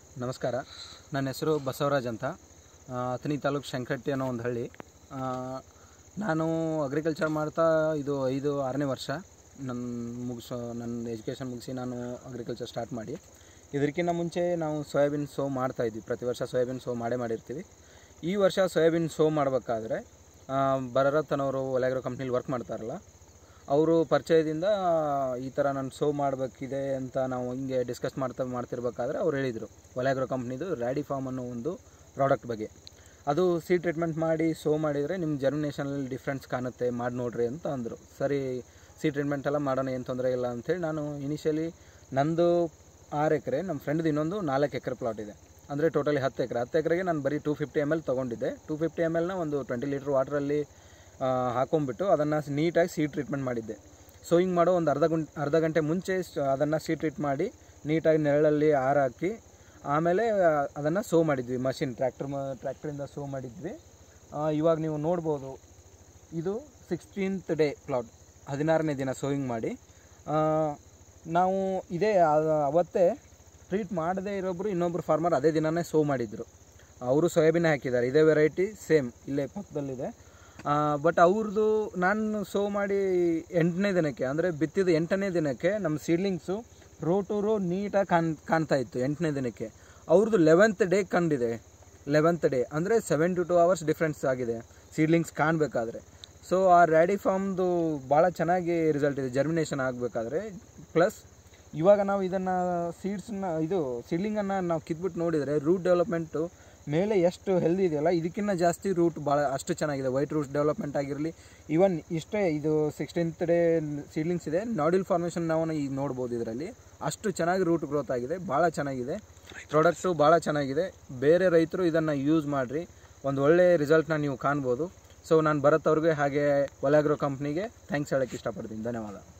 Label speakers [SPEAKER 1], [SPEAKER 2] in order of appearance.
[SPEAKER 1] ನಮಸ್ಕಾರ. ನನ್ನ ಹೆಸರು ಬಸವರಾಜ್ ಅಂತ. ಅಥಣಿ ತಾಲೂಕು ಶಂಕರಟ್ಟಿ ಅನ್ನೋ ಒಂದು ಹಳ್ಳಿ. ನಾನು ಅಗ್ರಿಕಲ್ಚರ್ ಮಾಡ್ತಾ ಇದು 6ನೇ ವರ್ಷ. ನನ್ನ ಎಜುಕೇಷನ್ ಮುಗಿಸಿ ನಾನು ಅಗ್ರಿಕಲ್ಚರ್ ಸ್ಟಾರ್ಟ್ ಮಾಡಿ. ಇದಕ್ಕಿಂತ ಮುಂಚೆ ನಾವು ಸೋಯಾಬೀನ್ ಸೋ ಮಾಡ್ತಾಯಿದ್ವಿ. ಪ್ರತಿ ವರ್ಷ ಸೋಯಾಬೀನ್ ಸೋ ಮಾಡಿರ್ತೀವಿ. ಈ ವರ್ಷ ಸೋಯಾಬೀನ್ ಸೋ ಮಾಡಬೇಕಾದ್ರೆ ಭರತನವರು ವಲ್ಯಾಗ್ರೋ ಕಂಪ್ನಿಲಿ ವರ್ಕ್ ಮಾಡ್ತಾರಲ್ಲ, ಅವರು ಪರಿಚಯದಿಂದ ಈ ಥರ ನಾನು ಸೋ ಮಾಡಬೇಕಿದೆ ಅಂತ ನಾವು ಹಿಂಗೆ ಡಿಸ್ಕಸ್ ಮಾಡ್ತಿರ್ಬೇಕಾದ್ರೆ ಅವ್ರು ಹೇಳಿದರು ವಲ್ಯಾಗ್ರೋ ಕಂಪ್ನಿದು ರ್ಯಾಡಿಫಾರ್ಮ್ ಅನ್ನೋ ಒಂದು ಪ್ರಾಡಕ್ಟ್ ಬಗ್ಗೆ. ಅದು ಸೀಡ್ ಟ್ರೀಟ್ಮೆಂಟ್ ಮಾಡಿ ಸೋ ಮಾಡಿದರೆ ನಿಮ್ಮ ಜರ್ಮಿನೇಷನಲ್ಲಿ ಡಿಫ್ರೆನ್ಸ್ ಕಾಣುತ್ತೆ, ಮಾಡಿ ನೋಡ್ರಿ ಅಂತ ಅಂದರು. ಸರಿ, ಸೀಡ್ ಟ್ರೀಟ್ಮೆಂಟ್ ಎಲ್ಲ ಮಾಡೋಣ, ಏನು ತೊಂದರೆ ಇಲ್ಲ ಅಂಥೇಳಿ ನಾನು ಇನಿಷಿಯಲಿ ನಂದು 6 ಎಕರೆ, ನಮ್ಮ ಫ್ರೆಂಡ್ದು ಇನ್ನೊಂದು 4 ಎಕರೆ ಪ್ಲಾಟ್ ಇದೆ. ಅಂದರೆ ಟೋಟಲಿ 10 ಎಕರೆ. 10 ಎಕರೆಗೆ ನಾನು ಬರೀ 250 ml ತೊಗೊಂಡಿದ್ದೆ. 250 mlನ ಒಂದು 20 ಲೀಟ್ರ್ ವಾಟ್ರಲ್ಲಿ ಹಾಕೊಂಡ್ಬಿಟ್ಟು ಅದನ್ನು ನೀಟಾಗಿ ಸೀಡ್ ಟ್ರೀಟ್ಮೆಂಟ್ ಮಾಡಿದ್ದೆ. ಸೋಯಿಂಗ್ ಮಾಡೋ ಒಂದು ಅರ್ಧ ಗಂಟೆ ಮುಂಚೆ ಅದನ್ನು ಸೀಡ್ ಟ್ರೀಟ್ ಮಾಡಿ ನೀಟಾಗಿ ನೆರಳಲ್ಲಿ ಹಾಕಿ ಆಮೇಲೆ ಅದನ್ನು ಸೋ ಮಾಡಿದ್ವಿ. ಮಷಿನ್ ಟ್ರ್ಯಾಕ್ಟ್ರಿಂದ ಸೋ ಮಾಡಿದ್ವಿ. ಇವಾಗ ನೀವು ನೋಡ್ಬೋದು, ಇದು 16th ಡೇ ಪ್ಲಾಟ್, 16ನೇ ದಿನ ಸೋಯಿಂಗ್ ಮಾಡಿ. ನಾವು ಅವತ್ತೇ ಟ್ರೀಟ್ ಮಾಡದೇ ಇರೋಬ್ರು ಇನ್ನೊಬ್ರು ಫಾರ್ಮರ್ ಅದೇ ದಿನವೇ ಸೋ ಮಾಡಿದ್ರು. ಅವರು ಸೋಯಾಬೀನ್ ಹಾಕಿದ್ದಾರೆ, ಇದೇ ವೆರೈಟಿ ಸೇಮ್ ಇಲ್ಲೇ ಪಕ್ಕದಲ್ಲಿದೆ. ಬಟ್ ಅವ್ರದ್ದು ನಾನು ಸೋ ಮಾಡಿ 8ನೇ ದಿನಕ್ಕೆ, ಅಂದರೆ ಬಿತ್ತಿದ 8ನೇ ದಿನಕ್ಕೆ ನಮ್ಮ ಸೀಡ್ಲಿಂಗ್ಸು ರೋ ಟು ರೋ ನೀಟಾಗಿ ಕಾಣ್ತಾ ಇತ್ತು. 8ನೇ ದಿನಕ್ಕೆ ಅವ್ರದ್ದು 11th ಡೇ ಕಂಡಿದೆ. 11th ಡೇ ಅಂದರೆ 72 hours ಡಿಫ್ರೆನ್ಸ್ ಆಗಿದೆ ಸೀಡ್ಲಿಂಗ್ಸ್ ಕಾಣಬೇಕಾದ್ರೆ. ಸೊ ಆ ರ್ಯಾಡಿಫಾರ್ಮ್ದು ಭಾಳ ಚೆನ್ನಾಗಿ ರಿಸಲ್ಟ್ ಇದೆ ಜರ್ಮಿನೇಷನ್ ಆಗಬೇಕಾದ್ರೆ. ಪ್ಲಸ್ ಇವಾಗ ನಾವು ಇದನ್ನು ಸೀಡ್ಲಿಂಗನ್ನು ನಾವು ಕಿತ್ಬಿಟ್ಟು ನೋಡಿದರೆ ರೂಟ್ ಡೆವಲಪ್ಮೆಂಟು ಮೇಲೆ ಎಷ್ಟು ಹೆಲ್ದಿ ಇದೆಯಲ್ಲ, ಇದಕ್ಕಿಂತ ಜಾಸ್ತಿ ರೂಟ್ ಅಷ್ಟು ಚೆನ್ನಾಗಿದೆ. ವೈಟ್ ರೂಟ್ ಡೆವಲಪ್ಮೆಂಟ್ ಆಗಿರಲಿ, ಈವನ್ ಇಷ್ಟೇ ಇದು 16th ಡೇ ಸೀಡ್ಲಿಂಗ್ಸ್ ಇದೆ. ನಾಡ್ಯೂಲ್ ಫಾರ್ಮೇಷನ್ ನಾವು ಈಗ ನೋಡ್ಬೋದು. ಇದರಲ್ಲಿ ಅಷ್ಟು ಚೆನ್ನಾಗಿ ರೂಟ್ ಗ್ರೋತ್ ಆಗಿದೆ, ಭಾಳ ಚೆನ್ನಾಗಿದೆ. ಪ್ರಾಡಕ್ಟು ಭಾಳ ಚೆನ್ನಾಗಿದೆ. ಬೇರೆ ರೈತರು ಇದನ್ನು ಯೂಸ್ ಮಾಡಿರಿ, ಒಂದು ಒಳ್ಳೆ ರಿಸಲ್ಟ್ನ ನೀವು ಕಾಣ್ಬೋದು. ಸೊ ನಾನು ಭರತ್ ಅವ್ರಿಗೆ ಹಾಗೆ ವಲ್ಯಾಗ್ರೋ ಕಂಪ್ನಿಗೆ ಥ್ಯಾಂಕ್ಸ್ ಹೇಳೋಕ್ಕೆ ಇಷ್ಟಪಡ್ತೀನಿ. ಧನ್ಯವಾದ.